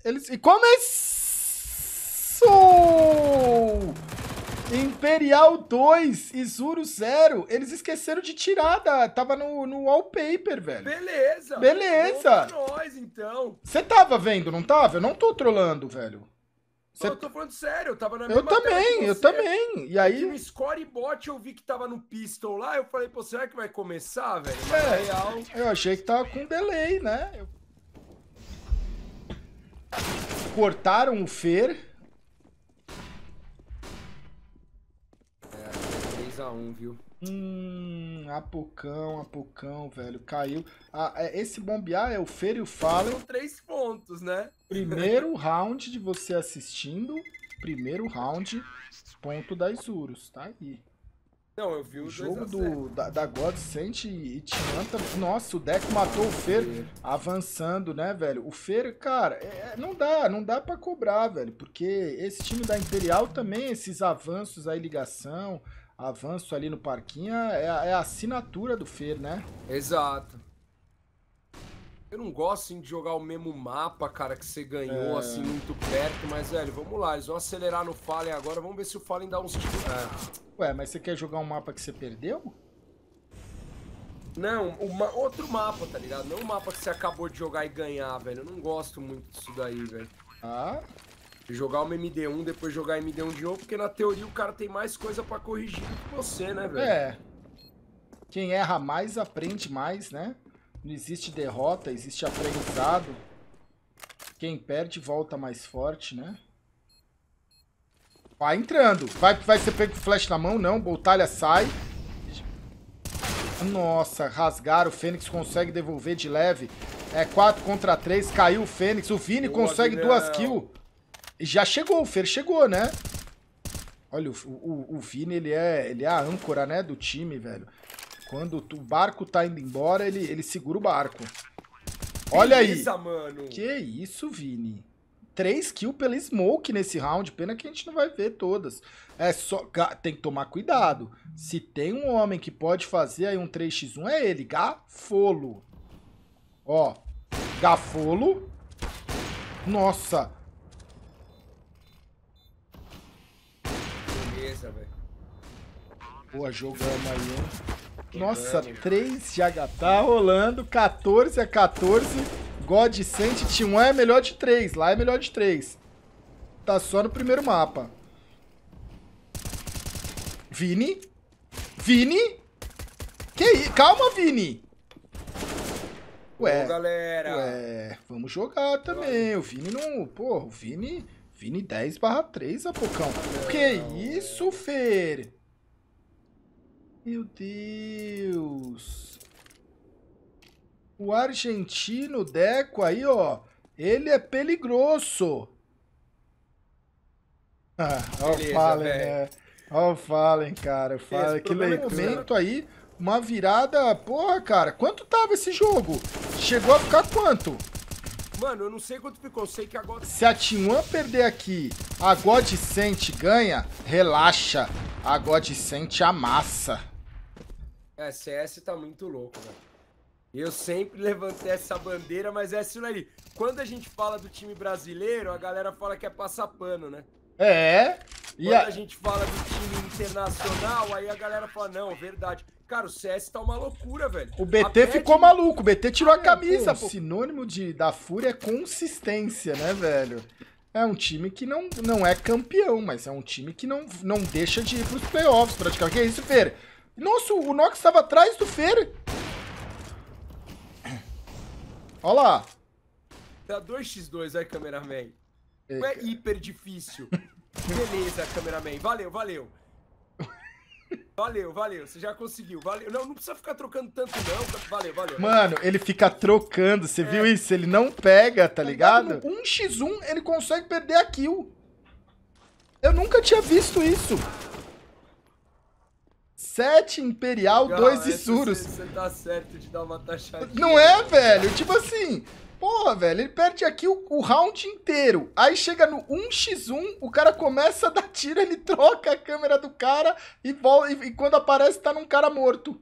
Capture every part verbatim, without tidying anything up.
Eles... E começou! Imperial dois, Isuru zero. Eles esqueceram de tirar, da... tava no, no wallpaper, velho. Beleza. Beleza. Bom pra nós, então. Você tava vendo, não tava? Eu não tô trolando, velho. Cê... Eu tô falando sério, eu tava na eu mesma também, eu também. E aí... no score bot eu vi que tava no pistol lá, eu falei, pô, será que vai começar, velho? Mas É, na real... eu achei que tava com delay, né? Eu... Cortaram o Fer. É, três a um, viu? Hum, Apocão, Apocão, velho, caiu. Ah, é, esse bombear é o Fer e o Fallen. São três pontos, né? Primeiro round de você assistindo. Primeiro round, ponto da Isurus, tá aí. Não, eu vi o, O jogo dois a zero. do, da, da Godsent e Tian também. Nossa, o Deco matou o Fer avançando, né, velho? O Fer, cara, é, não dá, não dá pra cobrar, velho. Porque esse time da Imperial também, esses avanços aí, ligação, avanço ali no parquinho, é, a- é a assinatura do Fer, né? Exato. Eu não gosto assim, de jogar o mesmo mapa, cara, que você ganhou, É. assim, muito perto, mas, velho, vamos lá, eles vão acelerar no Fallen agora, vamos ver se o Fallen dá uns tiros. É. Ué, mas você quer jogar um mapa que você perdeu? Não, uma, outro mapa, tá ligado? Não o mapa que você acabou de jogar e ganhar, velho. Eu não gosto muito disso daí, velho. Ah, De jogar uma M D um, depois jogar M D um de novo, porque na teoria o cara tem mais coisa pra corrigir do que você, né, velho? é. Quem erra mais, aprende mais, né? Não existe derrota, existe aprendizado. Quem perde, volta mais forte, né? Vai entrando. Vai, vai ser pego com flash na mão? Não. Boltalha sai. Nossa, rasgaram. O Fênix consegue devolver de leve. É quatro contra três. Caiu o Fênix. O Vini Boa, consegue Vinão. duas kills. E já chegou. O Fer chegou, né? Olha, o, o, o Vini, ele é, ele é a âncora, né, do time, velho. Quando o barco tá indo embora, ele, ele segura o barco. Olha Beleza, aí. mano. Que isso, Vini. Três kills pela Smoke nesse round. Pena que a gente não vai ver todas. É só... Tem que tomar cuidado. Se tem um homem que pode fazer aí um três contra um, é ele. Gafolo. Ó. Gafolo. Nossa. Beleza, velho. Boa, jogamos aí, hein? Nossa, três de H. Tá rolando. quatorze a quatorze. Godsent T um é melhor de três. Lá é melhor de três. Tá só no primeiro mapa. Vini? Vini? Que isso? Calma, Vini! Ué, Ô, galera. ué, vamos jogar também. O Vini não... Pô, o Vini... Vini dez barra três, Apocão. Que isso, Fer? Meu Deus. O argentino Deco aí, ó. Ele é peligroso. Ah, ó o Beleza, Fallen, velho. né? Ó o Fallen, cara. Fallen, que problema é que leimento aí. Uma virada... Porra, cara. Quanto tava esse jogo? Chegou a ficar quanto? Mano, eu não sei quanto ficou, eu sei que agora... Se a T um perder aqui, a Godsent ganha, relaxa. A Godsent amassa. É, C S tá muito louco, velho. Eu sempre levantei essa bandeira, mas é isso aí. Quando a gente fala do time brasileiro, a galera fala que é passar pano, né? É. E Quando a... a gente fala do time internacional, aí a galera fala, não, verdade. Cara, o C S tá uma loucura, velho. O B T A Pet- ficou maluco, o B T tirou a Ah, camisa. pô. Pô. Sinônimo de, da Fúria é consistência, né, velho? É um time que não, não é campeão, mas é um time que não, não deixa de ir pros playoffs, praticamente. Que é isso, Fer? Nossa, o Nox estava atrás do Fer. Olha lá. Tá dois contra dois, aí, cameraman. É, Não é hiper difícil. Beleza, cameraman. Valeu, valeu. Valeu, valeu. Você já conseguiu. Valeu. Não, não precisa ficar trocando tanto, não. Valeu, valeu. Mano, ele fica trocando, você viu isso? Ele não pega, tá ligado? No um contra um, ele consegue perder a kill. Eu nunca tinha visto isso. sete Imperial, dois Isurus. Você tá certo de dar uma taxadinha. Não é, velho? Tipo assim, porra, velho, ele perde aqui o, o round inteiro. Aí chega no um contra um, o cara começa a dar tiro, ele troca a câmera do cara e, volta, e, e quando aparece tá num cara morto.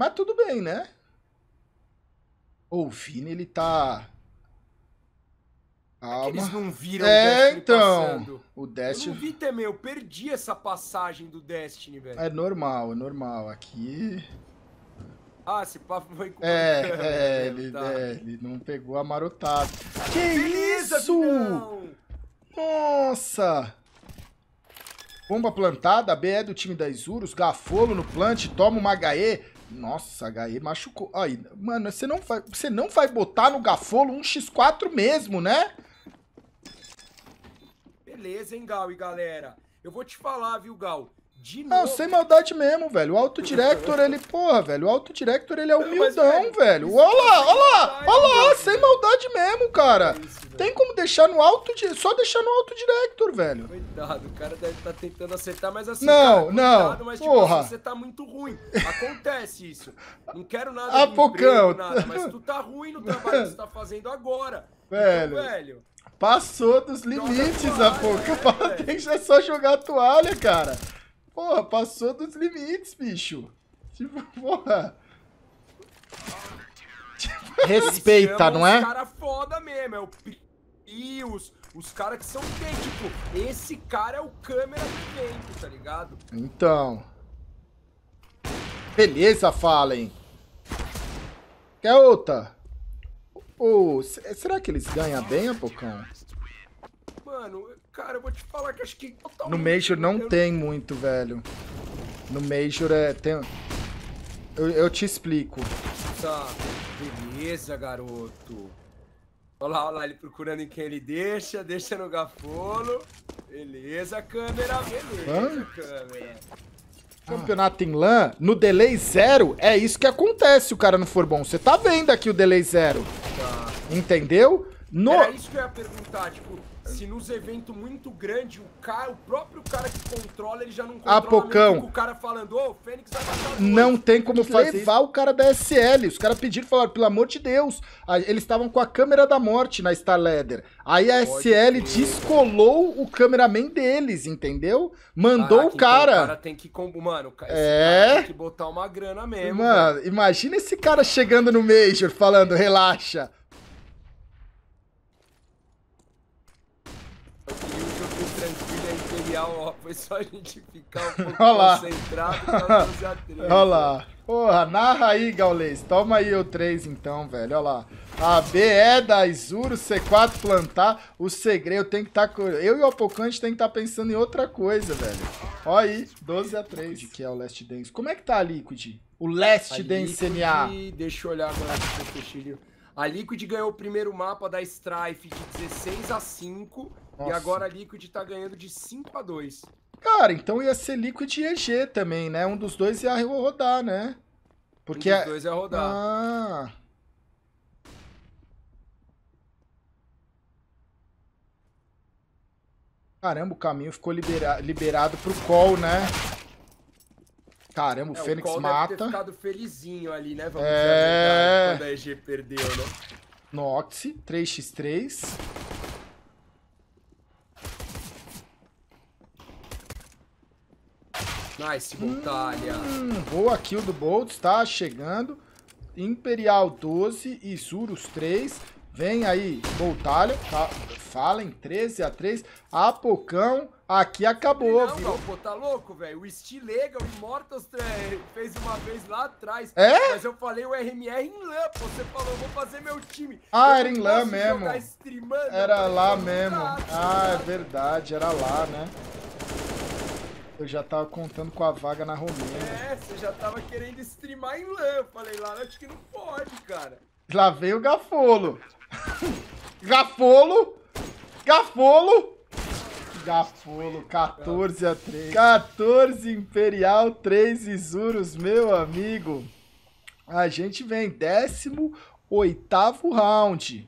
Mas tudo bem, né? Ô, o Vini, ele tá... Calma. É que eles não viram é, o Destiny então, passando. o Destiny... Eu não vi também, eu perdi essa passagem do Destiny, velho. É normal, é normal. Aqui... Ah, esse papo foi com É, câmera, é, mesmo, ele, tá. é, ele não pegou a marotada. Que Beleza, isso? Vinão! Nossa! Bomba plantada, a B é do time da Isurus, Gafolo no plant, toma uma H E. Nossa, H E machucou. Aí, mano, você não vai, você não vai botar no Gafolo um por quatro mesmo, né? Beleza, hein, Gal e galera? Eu vou te falar, viu, Gal? De Não, novo... sem maldade mesmo, velho. O Autodirector, ele, porra, velho, o Autodirector, ele é humildão, velho, velho. isso Olha lá, sem olha lá, maldade, olha lá, mano. sem maldade mesmo, cara. É isso, velho. Tem como deixar no Autodirector, só deixar no Autodirector, velho. Coitado, o cara deve estar tentando acertar, mas assim, Não, cara, não, cuidado, mas tipo porra. assim, você tá muito ruim. Acontece isso. Não quero nada Ah, de Pocão. emprego, nada, mas tu tá ruim no trabalho que você tá fazendo agora. Velho. Então, velho, Passou dos limites, toalha, Apoca. né, velho? Tem que é só jogar a toalha, cara. Porra, passou dos limites, bicho. Tipo, porra. Respeita, chamam não é? Os caras foda mesmo, é o Pius, os caras que são bem, tipo, esse cara é o câmera do evento, tá ligado? Então. Beleza, Fallen. Quer outra? Ô, c- será que eles ganham bem, Apocão? Mano, cara, eu vou te falar que acho que... No Major não eu- tem muito, velho. No Major é... Tem... Eu, eu te explico. Tá, beleza, garoto. Olha lá, olha lá, ele procurando em quem ele deixa, deixa no Gafolo. Beleza, câmera, beleza, Hã? câmera. Campeonato em LAN, no delay zero, é isso que acontece se o cara não for bom. Você tá vendo aqui o delay zero. Tá. Entendeu? No... Era isso que eu ia perguntar, tipo, se nos eventos muito grandes, o cara, o próprio cara que controla, ele já não controla Apocão. mesmo que o cara falando, ô, o Fênix vai matar o Não outro. tem como Fazer levar o cara da S L. Os caras pediram, falaram, pelo amor de Deus. A- Eles estavam com a câmera da morte na Star Leather. Aí a Pode S L crer. descolou o cameraman deles, entendeu? Mandou Caraca, o cara. Então o cara tem que, com- mano, esse É. cara tem que botar uma grana mesmo. Mano, imagina esse cara chegando no Major falando, relaxa. Eu queria um jogo tranquilo e imperial, ó, foi só a gente ficar um pouco Olha lá. concentrado e tá doze a três. Olha lá. Porra, narra aí, Gaules. Toma aí o três então, velho. Olha lá. A B é da Izuru, C quatro plantar. O segredo tem que estar... Tá... Eu e o Apocante tem que estar tá pensando em outra coisa, velho. Olha aí, doze a três. De que é o Last Dance. Como é que tá a Liquid? O Last A Dance Liquid, N A. deixa eu olhar agora aqui pro Peixilho. A Liquid ganhou o primeiro mapa da Strife de dezesseis a cinco. E Nossa. agora a Liquid tá ganhando de cinco a dois. Cara, então ia ser Liquid e E G também, né? Um dos dois ia rodar, né? Porque... Um dos é- dois ia rodar. Ah... Caramba, o caminho ficou libera- liberado pro call, né? Caramba, o É, Fênix Cole deve ter mata. ficado felizinho ali, né? Vamos É. dizer a verdade, quando a E G perdeu, né? Nox, três contra três. Nice, Montalha. Hum, boa kill do Boltz, tá chegando. Imperial doze, Isurus três. Vem aí, Boltalha. Tá, Fallen treze a três. Apocão, aqui acabou, Não, viu? Gal, pô, tá louco, velho? O Stilega, o Immortals é, fez uma vez lá atrás. É? Mas eu falei o R M R em lã, pô. Você falou, eu vou fazer meu time. Ah, Eu era não em lã posso mesmo. jogar streamando, Era eu tô lá jogando mesmo. gato, Ah, é tá? verdade, era lá, né? Eu já tava contando com a vaga na Romênia. É, você já tava querendo streamar em lã. Eu falei lá, acho que não pode, cara. Lá veio o Gafolo. Gafolo. Gafolo. Gafolo, quatorze a três. quatorze Imperial, três Isurus, meu amigo. A gente vem décimo oitavo round.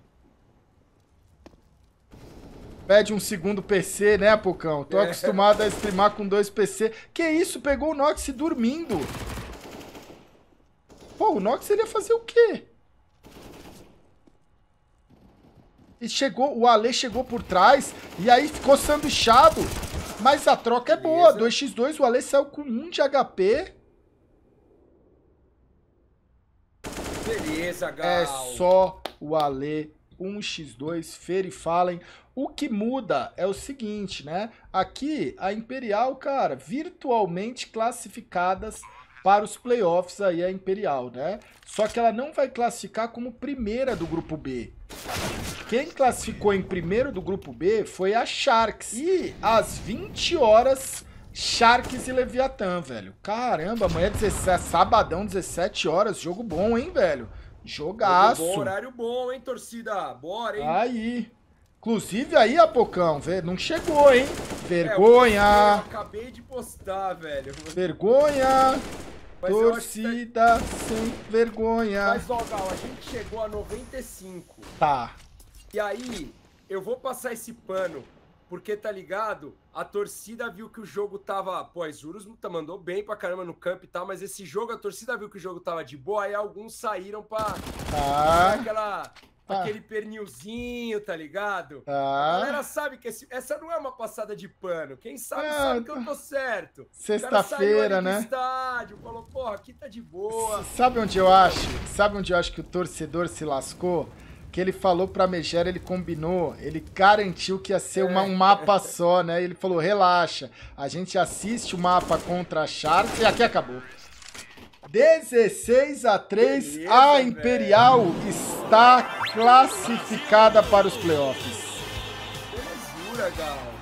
Pede um segundo P C, né, Pocão? Tô É. acostumado a streamar com dois P C. Que isso? Pegou o Nox dormindo. Pô, o Nox ele ia fazer o quê? E chegou, o Ale chegou por trás e aí ficou sanduichado. Mas a troca é boa. Beleza. dois contra dois, o Ale saiu com um de H P. Beleza, Gal. É só o Ale um por dois, Fer e Fallen. O que muda é o seguinte, né? Aqui, a Imperial, cara, virtualmente classificadas para os playoffs aí, a Imperial, né? Só que ela não vai classificar como primeira do grupo B. Quem classificou em primeiro do grupo B foi a Sharks. E às vinte horas, Sharks e Leviatã, velho. Caramba, amanhã é dezessete, sabadão, dezessete horas, jogo bom, hein, velho? Jogaço. Jogo bom, horário bom, hein, torcida? Bora, hein? Aí. Inclusive aí, Apocão, não chegou, hein? Vergonha. É, eu acabei de postar, velho. Vergonha. Mas Torcida tá... sem vergonha. Mas, ó, Gal, a gente chegou a noventa e cinco. Tá. E aí, eu vou passar esse pano, porque, tá ligado? A torcida viu que o jogo tava... Pô, a Isurus mandou bem pra caramba no camp e tal, mas esse jogo, a torcida viu que o jogo tava de boa, aí alguns saíram pra... Tá. Aquela... Ah. Aquele pernilzinho, tá ligado? Ah. A galera sabe que esse, essa não é uma passada de pano. Quem sabe, ah, sabe que eu tô certo. Sexta-feira, né? Estádio, falou, porra, aqui tá de boa. Sabe onde eu acho? Sabe onde eu acho que o torcedor se lascou? Que ele falou pra Megera, ele combinou, ele garantiu que ia ser uma, um mapa só, né? Ele falou, relaxa, a gente assiste o mapa contra a Sharks e aqui acabou. dezesseis a três, Beleza, a Imperial velho. Está classificada para os playoffs. Belezura, Gal.